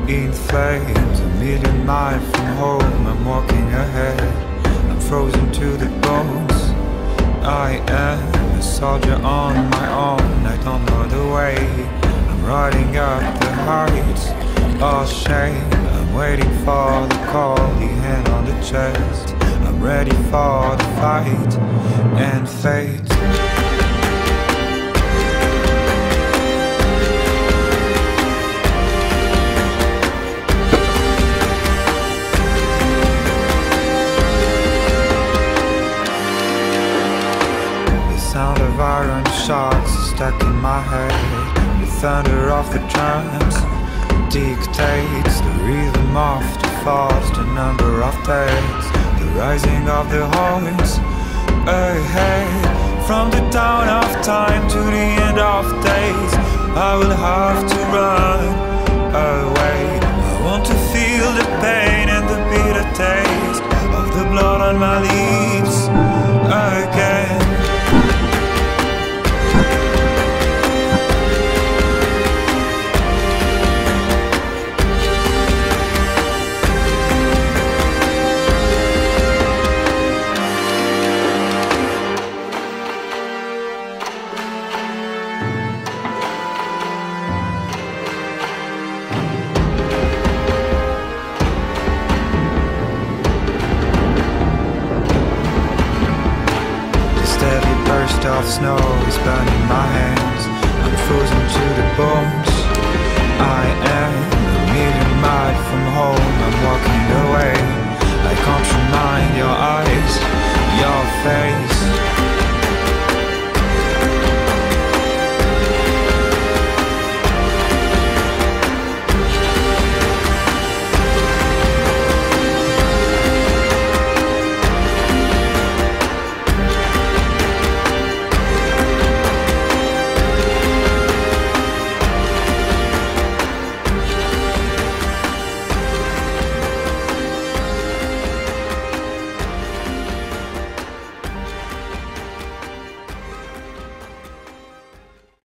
in flames, a million miles from home. I'm walking ahead, I'm frozen to the bones. I am a soldier on my own, I don't know the way. I'm riding up the heights, all shame. I'm waiting for the call, the hand on the chest. I'm ready for the fight and fate. Sound of iron shots stuck in my head. The thunder of the drums dictates the rhythm of the falls, the number of days, the rising of the horns ahead. From the dawn of time to the end of days, I will have to run away. I want to feel the pain and the bitter taste of the blood on my lips again. Of snow is burning my hands, I'm frozen to the bones. I am a million miles from home, I'm walking away. I can't remind your eyes, your face.